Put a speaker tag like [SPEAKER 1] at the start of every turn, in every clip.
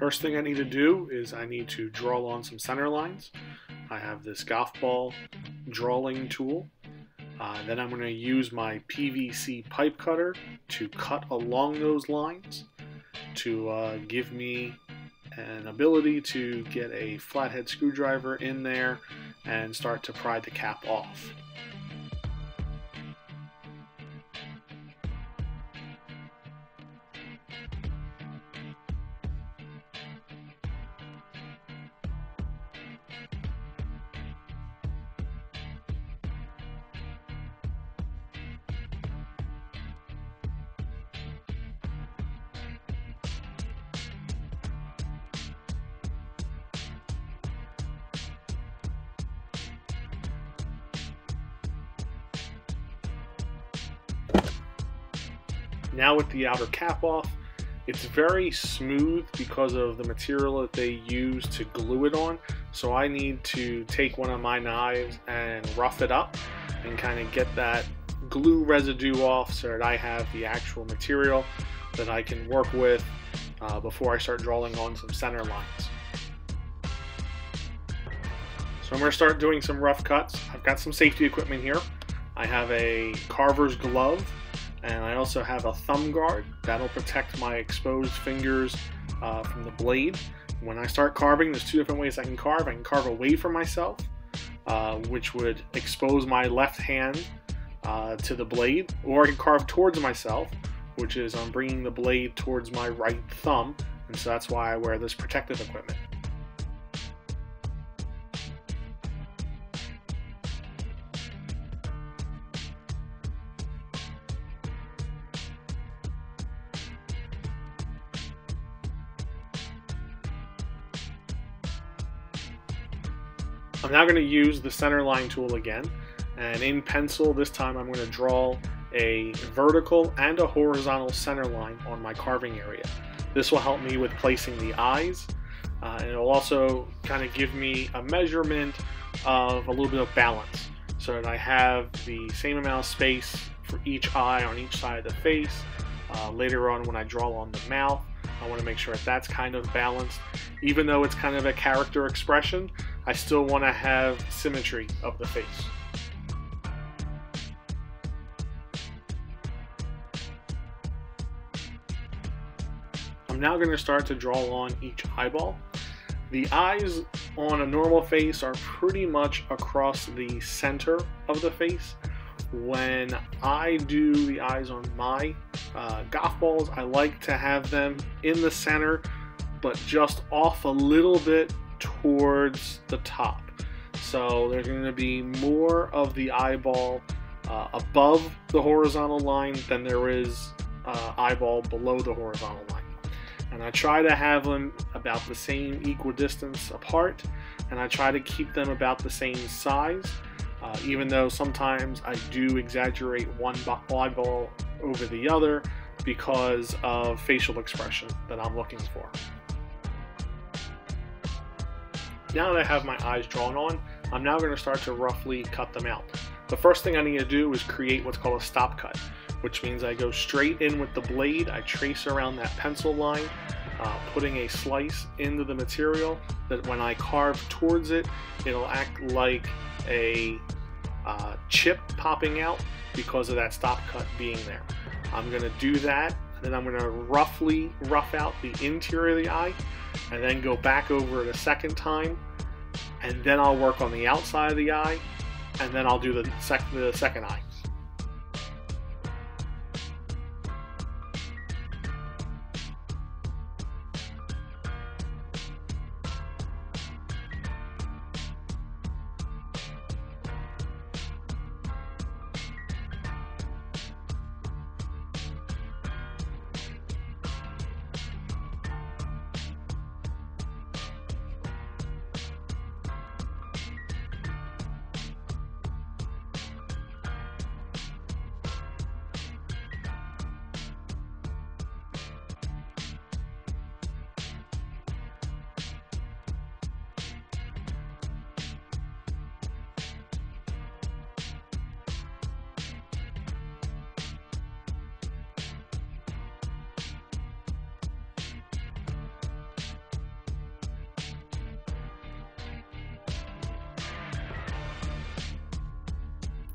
[SPEAKER 1] First thing I need to do is I need to draw on some center lines. I have this golf ball drawing tool. Then I'm going to use my PVC pipe cutter to cut along those lines to give me an ability to get a flathead screwdriver in there and start to pry the cap off. Now with the outer cap off, it's very smooth because of the material that they use to glue it on. So I need to take one of my knives and rough it up and kind of get that glue residue off so that I have the actual material that I can work with before I start drawing on some center lines. So I'm going to start doing some rough cuts. I've got some safety equipment here. I have a carver's glove, and I also have a thumb guard that'll protect my exposed fingers from the blade. When I start carving, there's two different ways I can carve. I can carve away from myself, which would expose my left hand to the blade, or I can carve towards myself, which is I'm bringing the blade towards my right thumb, and so that's why I wear this protective equipment. I'm now going to use the center line tool again, and in pencil this time I'm going to draw a vertical and a horizontal center line on my carving area. This will help me with placing the eyes, and it will also kind of give me a measurement of a little bit of balance so that I have the same amount of space for each eye on each side of the face. Later on when I draw on the mouth, I want to make sure that that's kind of balanced. Even though it's kind of a character expression, I still want to have symmetry of the face. I'm now going to start to draw on each eyeball. The eyes on a normal face are pretty much across the center of the face. When I do the eyes on my golf balls, I like to have them in the center, but just off a little bit towards the top. So there's going to be more of the eyeball above the horizontal line than there is eyeball below the horizontal line. And I try to have them about the same equidistance apart, and I try to keep them about the same size, even though sometimes I do exaggerate one eyeball over the other because of facial expression that I'm looking for. Now that I have my eyes drawn on, I'm now going to start to roughly cut them out. The first thing I need to do is create what's called a stop cut, which means I go straight in with the blade, I trace around that pencil line, putting a slice into the material that when I carve towards it, it'll act like a chip popping out because of that stop cut being there. I'm going to do that, and then I'm going to roughly rough out the interior of the eye, and then go back over it a second time, and then I'll work on the outside of the eye, and then I'll do the second eye.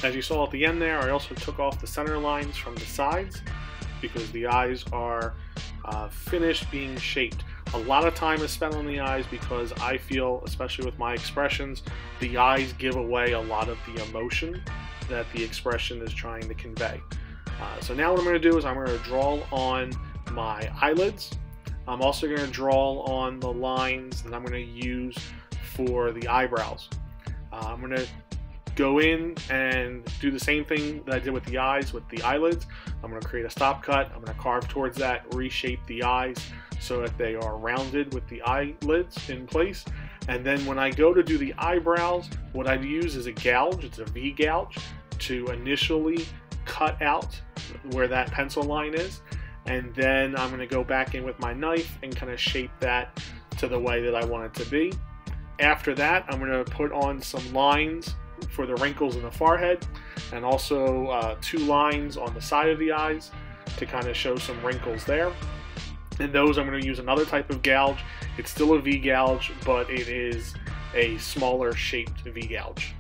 [SPEAKER 1] As you saw at the end there, I also took off the center lines from the sides because the eyes are finished being shaped. A lot of time is spent on the eyes because I feel, especially with my expressions, the eyes give away a lot of the emotion that the expression is trying to convey. So now what I'm going to do is I'm going to draw on my eyelids. I'm also going to draw on the lines that I'm going to use for the eyebrows. I'm going to go in and do the same thing that I did with the eyes with the eyelids. I'm going to create a stop cut. I'm going to carve towards that, reshape the eyes so that they are rounded with the eyelids in place. And then when I go to do the eyebrows, what I use is a gouge. It's a V gouge to initially cut out where that pencil line is. And then I'm going to go back in with my knife and kind of shape that to the way that I want it to be. After that, I'm going to put on some lines for the wrinkles in the forehead, and also 2 lines on the side of the eyes to kind of show some wrinkles there. And those I'm going to use another type of gouge. It's still a V gouge, but it is a smaller shaped V gouge.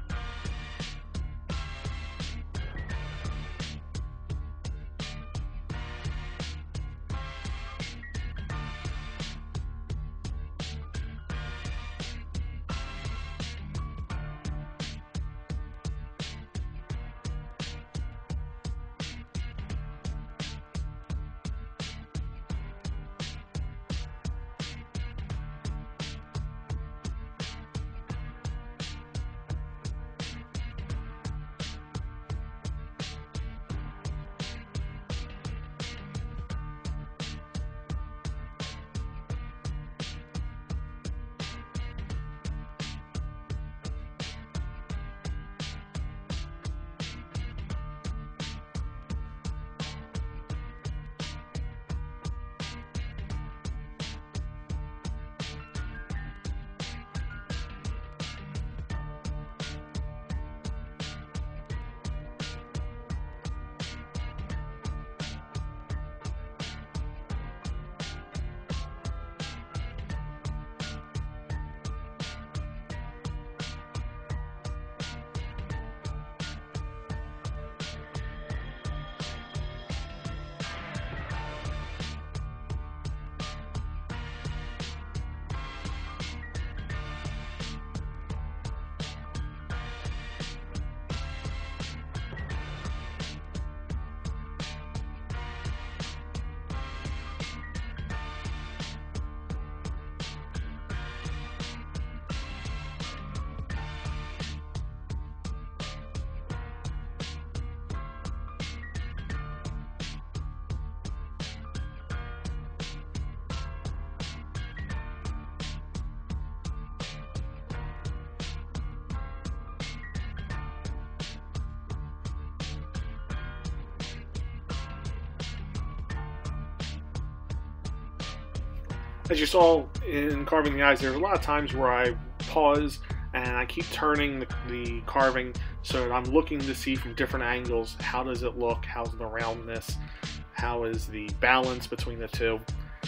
[SPEAKER 1] As you saw in carving the eyes, there's a lot of times where I pause and I keep turning the carving so that I'm looking to see from different angles, how does it look, how's the roundness, how is the balance between the two.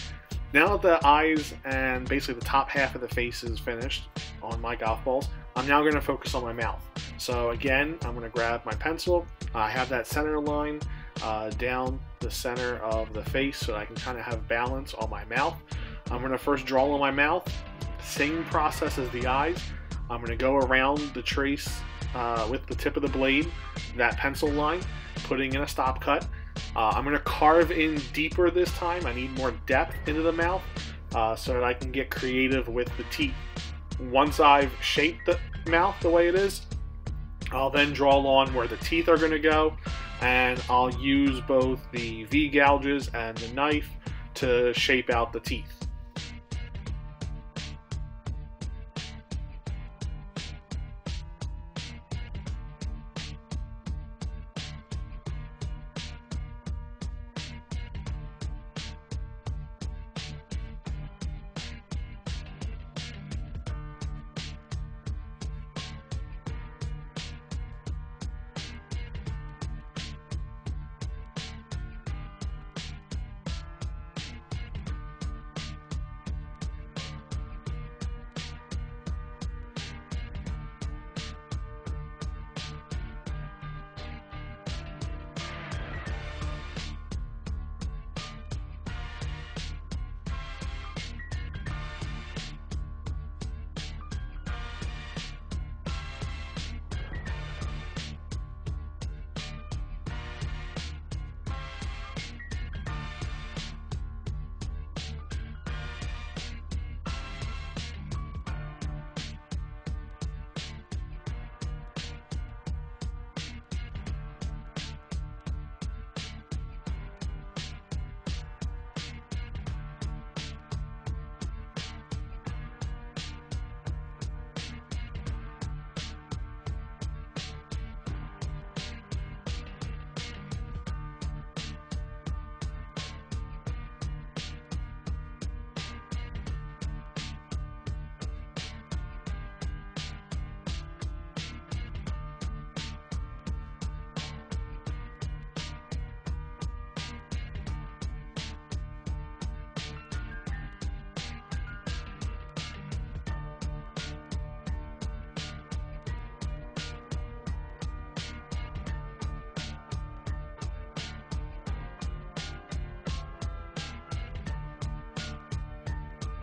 [SPEAKER 1] Now that the eyes and basically the top half of the face is finished on my golf balls, I'm now going to focus on my mouth. So again, I'm going to grab my pencil. I have that center line down the center of the face so that I can kind of have balance on my mouth. I'm going to first draw on my mouth, same process as the eyes. I'm going to go around the trace with the tip of the blade, that pencil line, putting in a stop cut. I'm going to carve in deeper this time. I need more depth into the mouth so that I can get creative with the teeth. Once I've shaped the mouth the way it is, I'll then draw on where the teeth are going to go, and I'll use both the V gouges and the knife to shape out the teeth.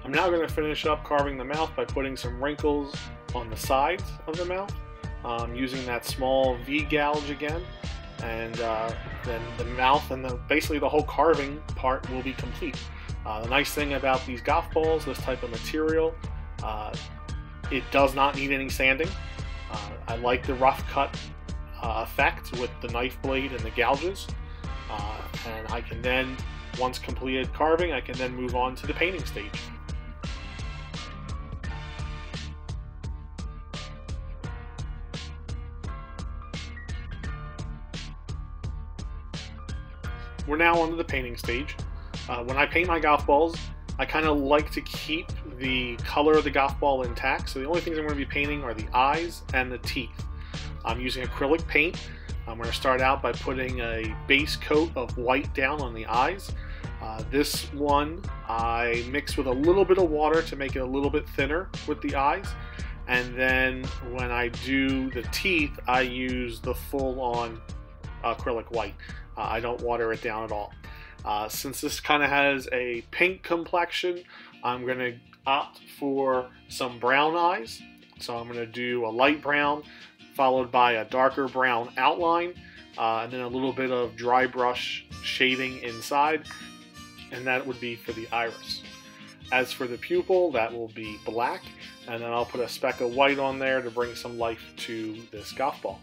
[SPEAKER 1] I'm now going to finish up carving the mouth by putting some wrinkles on the sides of the mouth, using that small V gouge again, and then the mouth and basically the whole carving part will be complete. The nice thing about these golf balls, this type of material, it does not need any sanding. I like the rough cut effect with the knife blade and the gouges, and I can then, once completed carving, I can then move on to the painting stage. We're now on to the painting stage. When I paint my golf balls, I kind of like to keep the color of the golf ball intact, so the only things I'm going to be painting are the eyes and the teeth. I'm using acrylic paint. I'm going to start out by putting a base coat of white down on the eyes. This one I mix with a little bit of water to make it a little bit thinner with the eyes, and then when I do the teeth, I use the full-on acrylic white. I don't water it down at all. Since this kind of has a pink complexion, I'm going to opt for some brown eyes. So I'm going to do a light brown followed by a darker brown outline, and then a little bit of dry brush shading inside, and that would be for the iris. As for the pupil, that will be black, and then I'll put a speck of white on there to bring some life to this golf ball.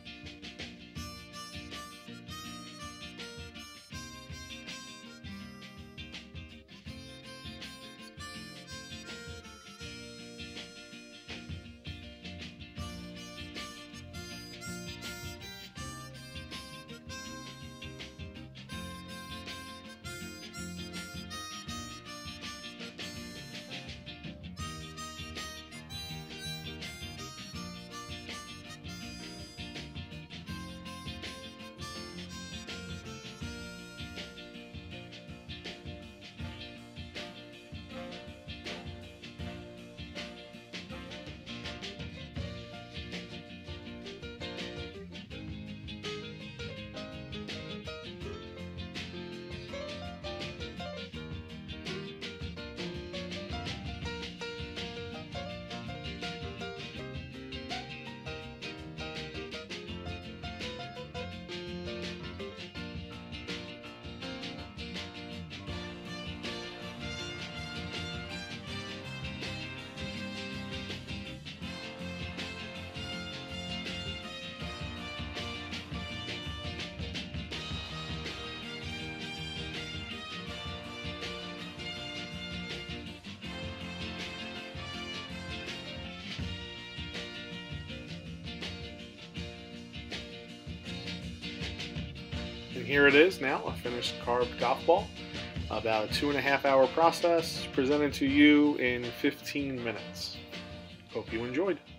[SPEAKER 1] And here it is now, a finished carved golf ball. About a 2.5 hour process, presented to you in 15 minutes. Hope you enjoyed.